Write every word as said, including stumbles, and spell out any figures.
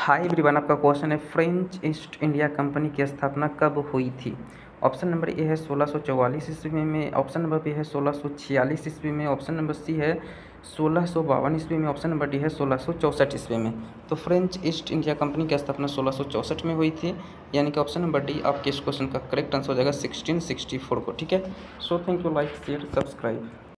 हाय everyone, आपका question है French East India Company की स्थापना कब हुई थी। ऑप्शन नंबर ए है सोलह सौ चौवालीस ईस्वी में, ऑप्शन नंबर बी है सोलह सौ छियालीस ईस्वी में, ऑप्शन नंबर सी है सोलह सौ बावन ईस्वी में, ऑप्शन नंबर डी है सोलह सौ चौंसठ ईस्वी में। तो फ्रेंच ईस्ट इंडिया कंपनी की स्थापना सोलह सौ चौंसठ में हुई थी, यानी कि ऑप्शन नंबर डी आपके इस क्वेश्चन का करेक्ट आंसर हो जाएगा सिक्सटीन सिक्सटी फोर को। ठीक है, so thank you, like share subscribe.